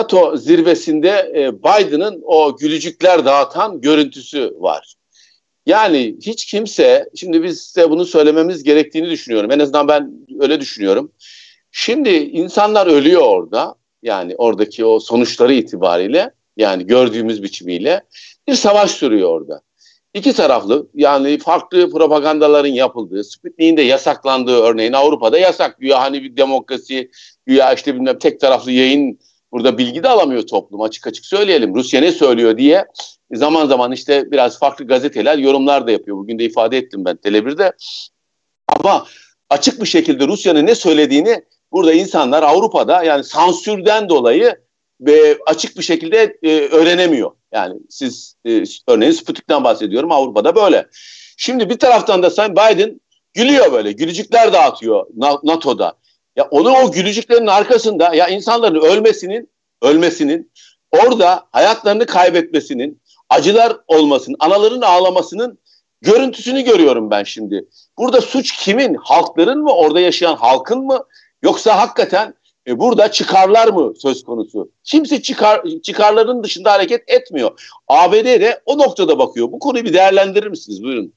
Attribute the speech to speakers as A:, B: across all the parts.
A: NATO zirvesinde Biden'ın o gülücükler dağıtan görüntüsü var. Yani hiç kimse, şimdi biz size bunu söylememiz gerektiğini düşünüyorum. En azından ben öyle düşünüyorum. Şimdi insanlar ölüyor orada. Yani oradaki o sonuçları itibariyle, yani gördüğümüz biçimiyle bir savaş sürüyor orada. İki taraflı, yani farklı propagandaların yapıldığı, Sputnik'in de yasaklandığı, örneğin Avrupa'da yasak. Güya hani bir demokrasi, güya işte bilmem tek taraflı yayın, burada bilgi de alamıyor toplum, açık açık söyleyelim. Rusya ne söylüyor diye zaman zaman işte biraz farklı gazeteler yorumlar da yapıyor. Bugün de ifade ettim ben Tele1'de. Ama açık bir şekilde Rusya'nın ne söylediğini burada insanlar Avrupa'da, yani sansürden dolayı açık bir şekilde öğrenemiyor. Yani siz örneğin Sputnik'ten bahsediyorum, Avrupa'da böyle. Şimdi bir taraftan da Sayın Biden gülüyor, böyle gülücükler dağıtıyor NATO'da. Ya onun o gülücüklerin arkasında ya insanların ölmesinin, orada hayatlarını kaybetmesinin, acılar olmasının, anaların ağlamasının görüntüsünü görüyorum ben şimdi. Burada suç kimin? Halkların mı? Orada yaşayan halkın mı? Yoksa hakikaten burada çıkarlar mı söz konusu? Kimse çıkarların dışında hareket etmiyor. ABD de o noktada bakıyor. Bu konuyu bir değerlendirir misiniz? Buyurun.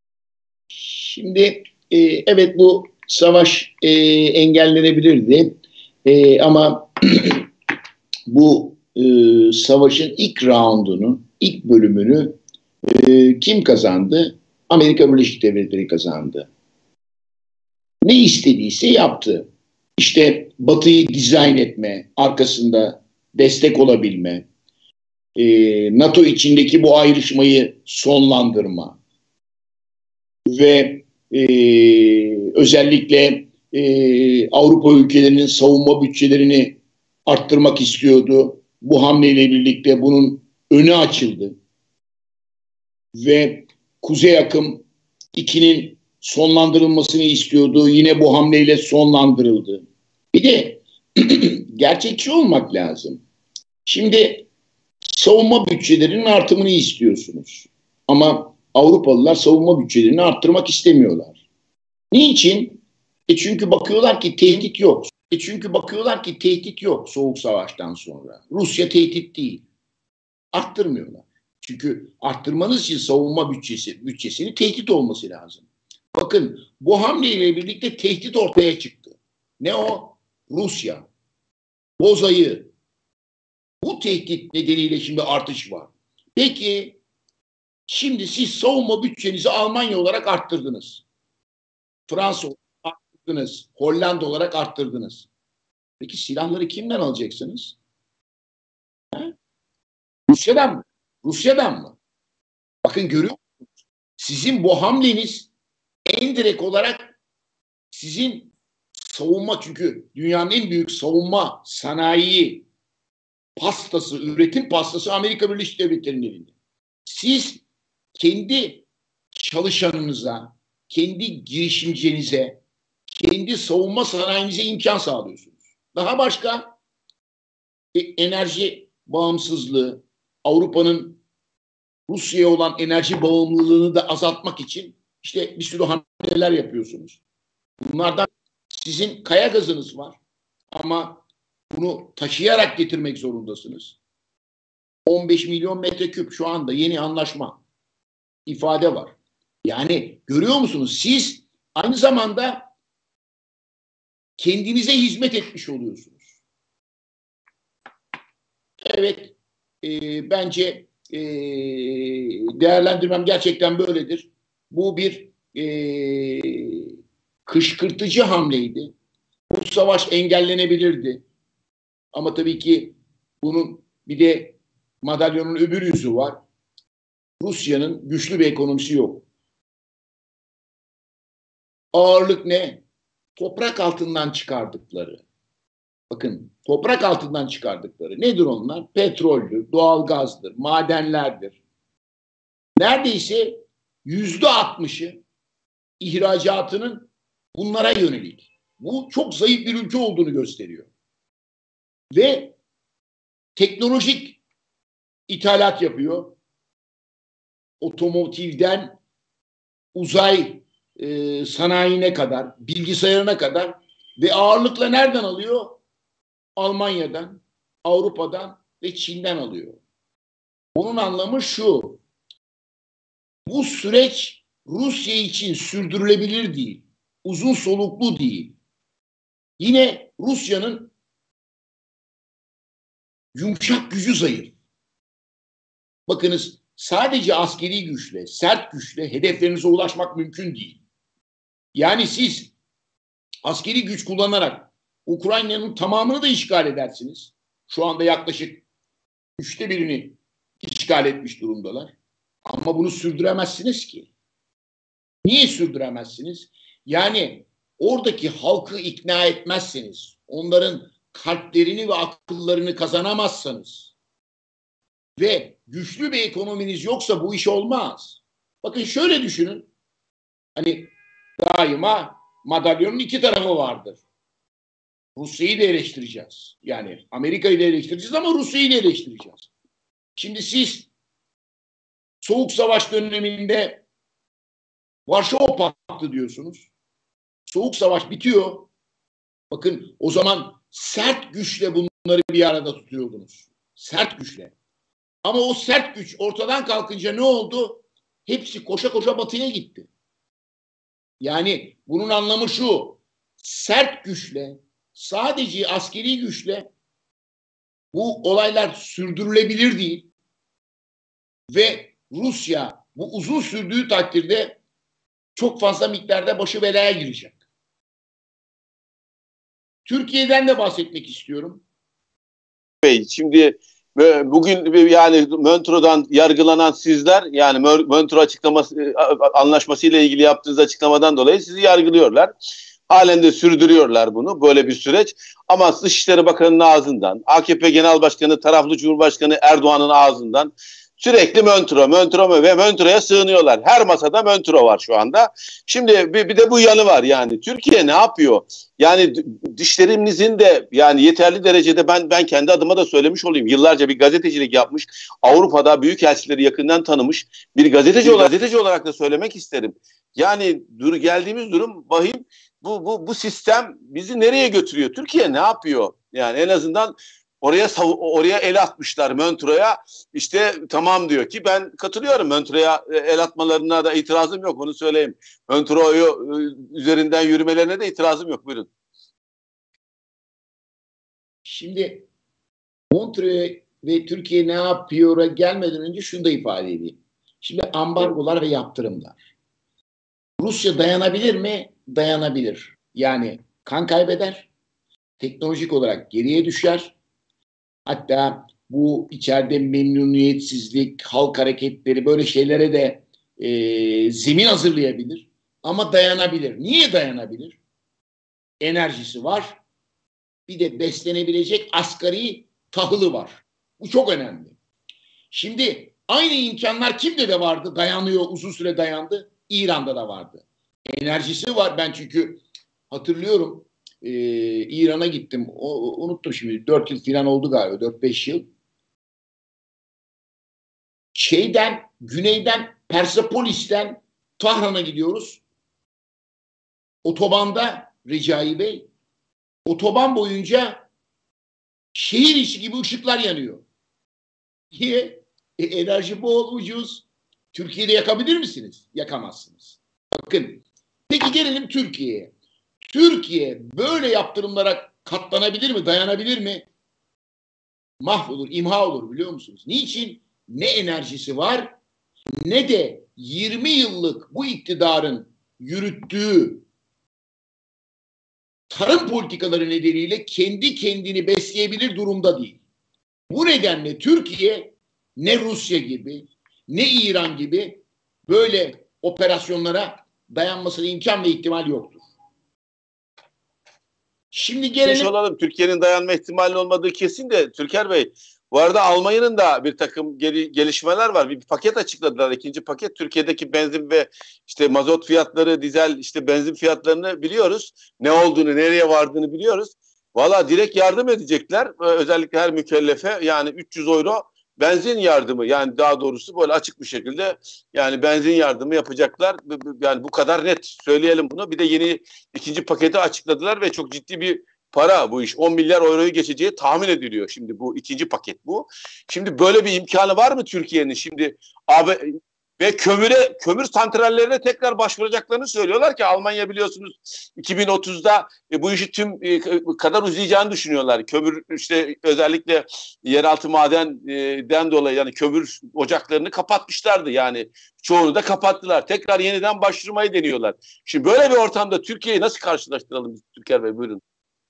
B: Şimdi evet, bu savaş engellenebilirdi. Ama bu savaşın ilk roundunu, ilk bölümünü kim kazandı? Amerika Birleşik Devletleri kazandı. Ne istediyse yaptı. İşte Batı'yı dizayn etme, arkasında destek olabilme, NATO içindeki bu ayrışmayı sonlandırma ve özellikle Avrupa ülkelerinin savunma bütçelerini arttırmak istiyordu. Bu hamleyle birlikte bunun önü açıldı. Ve Kuzey Akım 2'nin sonlandırılmasını istiyordu. Yine bu hamleyle sonlandırıldı. Bir de gerçekçi olmak lazım. Şimdi savunma bütçelerinin artımını istiyorsunuz. Ama Avrupalılar savunma bütçelerini arttırmak istemiyorlar. Niçin? Çünkü bakıyorlar ki tehdit yok. Çünkü bakıyorlar ki tehdit yok Soğuk Savaş'tan sonra. Rusya tehdit değil. Arttırmıyorlar. Çünkü arttırmanız için savunma bütçesinin tehdit olması lazım. Bakın, bu hamleyle birlikte tehdit ortaya çıktı. Ne o? Rusya. Bozayı. Bu tehdit nedeniyle şimdi artış var. Peki, şimdi siz savunma bütçenizi Almanya olarak arttırdınız. Fransa olarak arttırdınız. Hollanda olarak arttırdınız. Peki silahları kimden alacaksınız? He? Rusya'dan mı? Rusya'dan mı? Bakın, görüyor musunuz? Sizin bu hamleniz en direkt olarak sizin savunma, çünkü dünyanın en büyük savunma sanayi pastası, üretim pastası Amerika Birleşik Devletleri'nin elinde. Siz kendi çalışanınıza, kendi girişimcinize, kendi savunma sanayinize imkan sağlıyorsunuz. Daha başka enerji bağımsızlığı, Avrupa'nın Rusya'ya olan enerji bağımlılığını da azaltmak için işte bir sürü hamleler yapıyorsunuz. Bunlardan sizin kaya gazınız var ama bunu taşıyarak getirmek zorundasınız. 15 milyon metreküp şu anda yeni anlaşma ifade var. Yani görüyor musunuz? Siz aynı zamanda kendinize hizmet etmiş oluyorsunuz. Evet, bence değerlendirmem gerçekten böyledir. Bu bir kışkırtıcı hamleydi. Bu savaş engellenebilirdi. Ama tabii ki bunun bir de madalyonun öbür yüzü var. Rusya'nın güçlü bir ekonomisi yok. Ağırlık ne? Toprak altından çıkardıkları. Bakın, toprak altından çıkardıkları. Nedir onlar? Petroldür, doğalgazdır, madenlerdir. Neredeyse %60'ı ihracatının bunlara yönelik. Bu çok zayıf bir ülke olduğunu gösteriyor. Ve teknolojik ithalat yapıyor. Otomotivden uzay sanayine kadar, bilgisayarına kadar ve ağırlıkla nereden alıyor? Almanya'dan, Avrupa'dan ve Çin'den alıyor. Bunun anlamı şu: bu süreç Rusya için sürdürülebilir değil, uzun soluklu değil. Yine Rusya'nın yumuşak gücü zayıf. Bakınız, sadece askeri güçle, sert güçle hedeflerinize ulaşmak mümkün değil. Yani siz askeri güç kullanarak Ukrayna'nın tamamını da işgal edersiniz. Şu anda yaklaşık 1/3'ünü işgal etmiş durumdalar. Ama bunu sürdüremezsiniz ki. Niye sürdüremezsiniz? Yani oradaki halkı ikna etmezseniz, onların kalplerini ve akıllarını kazanamazsanız ve güçlü bir ekonominiz yoksa bu iş olmaz. Bakın şöyle düşünün. Hani daima madalyonun iki tarafı vardır. Rusya'yı da eleştireceğiz. Yani Amerika'yı da eleştireceğiz ama Rusya'yı da eleştireceğiz. Şimdi siz Soğuk Savaş döneminde Varşova Paktı diyorsunuz. Soğuk Savaş bitiyor. Bakın, o zaman sert güçle bunları bir arada tutuyordunuz. Sert güçle. Ama o sert güç ortadan kalkınca ne oldu? Hepsi koşa koşa batıya gitti. Yani bunun anlamı şu: sert güçle, sadece askeri güçle bu olaylar sürdürülebilir değil ve Rusya bu uzun sürdüğü takdirde çok fazla miktarda başı belaya girecek. Türkiye'den de bahsetmek istiyorum.
A: Bey, şimdi bugün yani Montreux'dan yargılanan sizler, yani Montreux açıklaması anlaşması ile ilgili yaptığınız açıklamadan dolayı sizi yargılıyorlar. Halen de sürdürüyorlar bunu, böyle bir süreç. Ama Dışişleri Bakanı'nın ağzından, AKP Genel Başkanı, taraflı Cumhurbaşkanı Erdoğan'ın ağzından sürekli Montreux ve Montreux'a sığınıyorlar. Her masada Montreux var şu anda. Şimdi bir de bu yanı var yani. Türkiye ne yapıyor? Yani dişlerimizin de yani yeterli derecede, ben kendi adıma da söylemiş olayım. Yıllarca bir gazetecilik yapmış, Avrupa'da büyükelçileri yakından tanımış bir gazeteci olarak da söylemek isterim. Yani geldiğimiz durum vahim. Bu sistem bizi nereye götürüyor? Türkiye ne yapıyor? Yani en azından oraya el atmışlar, Montreux'a. İşte tamam diyor ki, ben katılıyorum, Montreux'a el atmalarına da itirazım yok, onu söyleyeyim. Montreux'u üzerinden yürümelerine de itirazım yok. Buyurun.
B: Şimdi Montreux ve Türkiye ne yapıyor'a gelmeden önce şunu da ifade edeyim. Şimdi ambargolar ve yaptırımlar. Rusya dayanabilir mi? Dayanabilir. Yani kan kaybeder, teknolojik olarak geriye düşer. Hatta bu içeride memnuniyetsizlik, halk hareketleri, böyle şeylere de zemin hazırlayabilir. Ama dayanabilir. Niye dayanabilir? Enerjisi var. Bir de beslenebilecek asgari tahılı var. Bu çok önemli. Şimdi aynı imkanlar kimde de vardı? Dayanıyor, uzun süre dayandı. İran'da da vardı. Enerjisi var. Ben çünkü hatırlıyorum, İran'a gittim. Unuttum şimdi. 4 yıl falan oldu galiba. 4-5 yıl. Güneyden Persepolis'ten Tahran'a gidiyoruz. Otobanda Recai Bey, otoban boyunca şehir içi gibi ışıklar yanıyor. Niye? Enerji bol, ucuz. Türkiye'de yakabilir misiniz? Yakamazsınız. Bakın. Peki gelelim Türkiye'ye. Türkiye böyle yaptırımlara katlanabilir mi? Dayanabilir mi? Mahvolur, imha olur, biliyor musunuz? Niçin? Ne enerjisi var, ne de 20 yıllık bu iktidarın yürüttüğü tarım politikaları nedeniyle kendi kendini besleyebilir durumda değil. Bu nedenle Türkiye ne Rusya gibi, ne İran gibi böyle operasyonlara dayanmasına imkan ve ihtimal yoktur. Şimdi gelelim.
A: Türkiye'nin dayanma ihtimali olmadığı kesin de Türker Bey. Bu arada Almanya'nın da bir takım gelişmeler var. Bir paket açıkladılar, ikinci paket. Türkiye'deki benzin ve işte mazot fiyatları, dizel işte benzin fiyatlarını biliyoruz. Ne olduğunu, nereye vardığını biliyoruz. Valla direkt yardım edecekler. Özellikle her mükellefe, yani 300 euro benzin yardımı, yani daha doğrusu böyle açık bir şekilde yani benzin yardımı yapacaklar. Yani bu kadar net söyleyelim bunu. Bir de yeni ikinci paketi açıkladılar ve çok ciddi bir para bu iş. 10 milyar euroyu geçeceği tahmin ediliyor. Şimdi bu ikinci paket bu. Şimdi böyle bir imkanı var mı Türkiye'nin? Şimdi ve kömür santrallerine tekrar başvuracaklarını söylüyorlar ki Almanya biliyorsunuz 2030'da bu işi tüm kadar uzayacağını düşünüyorlar. Kömür işte özellikle yeraltı madenden dolayı yani kömür ocaklarını kapatmışlardı. Yani çoğunu da kapattılar. Tekrar yeniden başvurmayı deniyorlar. Şimdi böyle bir ortamda Türkiye'yi nasıl karşılaştıralım biz Türker Bey, buyurun.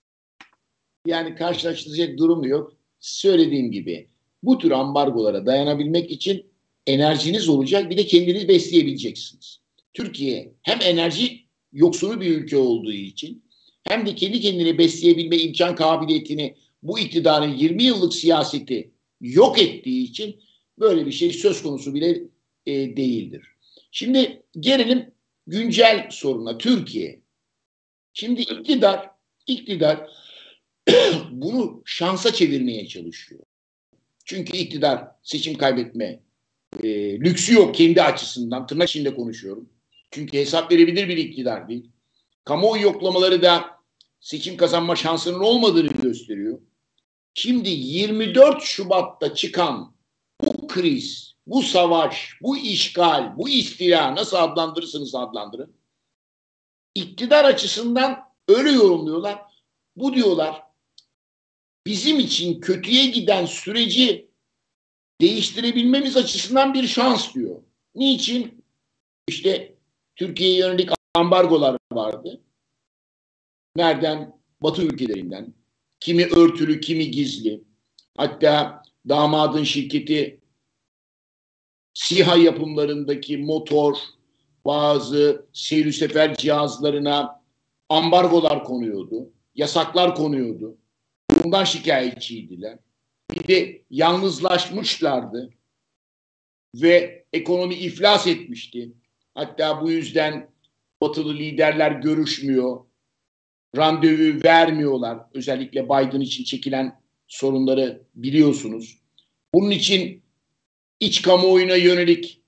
B: Yani karşılaştıracak durum yok. Söylediğim gibi bu tür ambargolara dayanabilmek için enerjiniz olacak, bir de kendiniz besleyebileceksiniz. Türkiye hem enerji yoksunu bir ülke olduğu için hem de kendi kendini besleyebilme imkan kabiliyetini bu iktidarın 20 yıllık siyaseti yok ettiği için böyle bir şey söz konusu bile değildir. Şimdi gelelim güncel soruna, Türkiye. Şimdi iktidar bunu şansa çevirmeye çalışıyor. Çünkü iktidar seçim kaybetme lüksü yok kendi açısından. Tırnak içinde konuşuyorum. Çünkü hesap verebilir bir iktidar değil. Kamuoyu yoklamaları da seçim kazanma şansının olmadığını gösteriyor. Şimdi 24 Şubat'ta çıkan bu kriz, bu savaş, bu işgal, bu istila, nasıl adlandırırsanız adlandırın, İktidar açısından öyle yorumluyorlar. Bu diyorlar bizim için kötüye giden süreci değiştirebilmemiz açısından bir şans diyor. Niçin? İşte Türkiye'ye yönelik ambargolar vardı. Nereden? Batı ülkelerinden. Kimi örtülü, kimi gizli. Hatta damadın şirketi SİHA yapımlarındaki motor, bazı seyir sefer cihazlarına ambargolar konuyordu. Yasaklar konuyordu. Bundan şikayetçiydiler. Bir de yalnızlaşmışlardı ve ekonomi iflas etmişti. Hatta bu yüzden batılı liderler görüşmüyor, randevu vermiyorlar. Özellikle Biden için çekilen sorunları biliyorsunuz. Bunun için iç kamuoyuna yönelik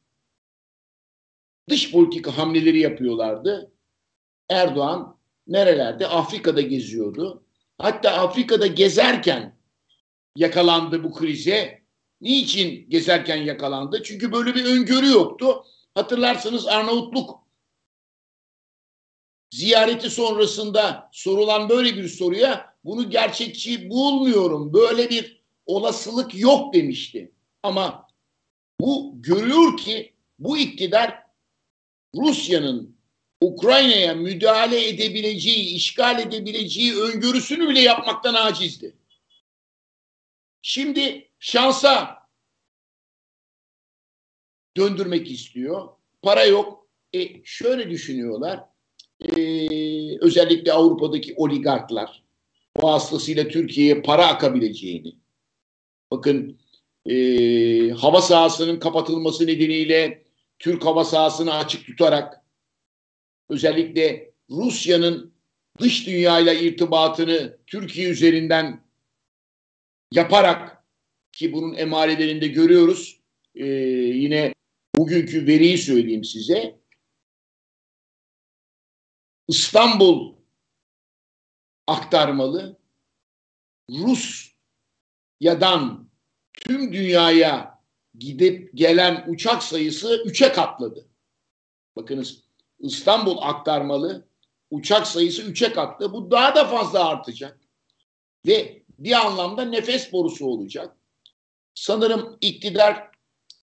B: dış politika hamleleri yapıyorlardı. Erdoğan nerelerde? Afrika'da geziyordu. Hatta Afrika'da gezerken yakalandı bu krize. Niçin gezerken yakalandı? Çünkü böyle bir öngörü yoktu. Hatırlarsanız Arnavutluk ziyareti sonrasında sorulan böyle bir soruya bunu gerçekçi bulmuyorum, böyle bir olasılık yok demişti. Ama bu görülüyor ki bu iktidar Rusya'nın Ukrayna'ya müdahale edebileceği, işgal edebileceği öngörüsünü bile yapmaktan acizdi. Şimdi şansa döndürmek istiyor. Para yok. Şöyle düşünüyorlar. Özellikle Avrupa'daki oligarklar vasıtasıyla Türkiye'ye para akabileceğini. Bakın hava sahasının kapatılması nedeniyle Türk hava sahasını açık tutarak özellikle Rusya'nın dış dünyayla irtibatını Türkiye üzerinden yaparak, ki bunun emarelerinde görüyoruz. Yine bugünkü veriyi söyleyeyim size. İstanbul aktarmalı Rusya'dan tüm dünyaya gidip gelen uçak sayısı 3'e katladı. Bakınız, İstanbul aktarmalı uçak sayısı 3'e katladı. Bu daha da fazla artacak. Ve bir anlamda nefes borusu olacak. Sanırım iktidar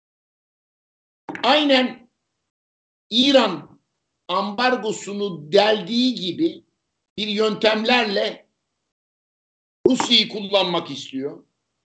B: aynen İran ambargosunu deldiği gibi bir yöntemlerle Rusya'yı kullanmak istiyor.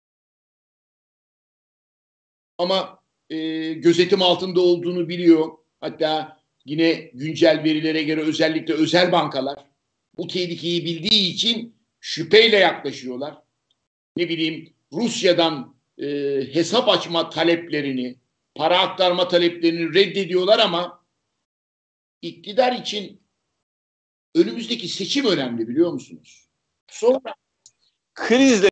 B: Ama gözetim altında olduğunu biliyor. Hatta yine güncel verilere göre özellikle özel bankalar bu tehlikeyi bildiği için şüpheyle yaklaşıyorlar. Ne bileyim, Rusya'dan hesap açma taleplerini, para aktarma taleplerini reddediyorlar ama iktidar için önümüzdeki seçim önemli, biliyor musunuz? Sonra
A: Krizle